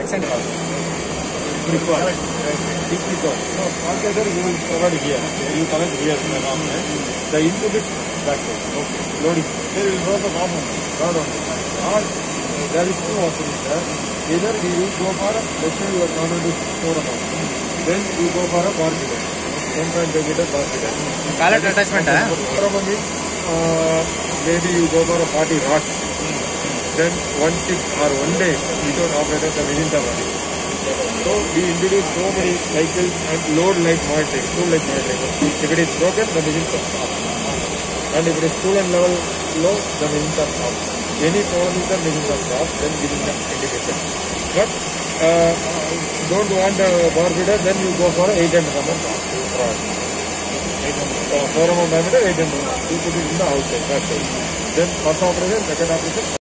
center. Required. Deep required. So altogether you will provide here. You connect here in the norm. The input is backward. Okay. Loading. There will drop the rod only. Or there is two options there. Either you go for let's say you are going to store amount. Then you go for a bar feeder. 1.5 meter bar feeder. Pallet attachment, Problem is maybe you go for a 40 rods. Then one shift or one day without operator the machines are running. So we introduce so many cycles and load like monitoring, tool like monitoring. If it is broken, the machines are stopped. And if it is coolant level low, the machines are stopped. Any problem with the machines are stopped, then giving them indication. But don't want a bar feeder, then you go for 800 rod. 4 mm diameter, 800 rod. You put it in the outside. That's it. Then first operation, second operation.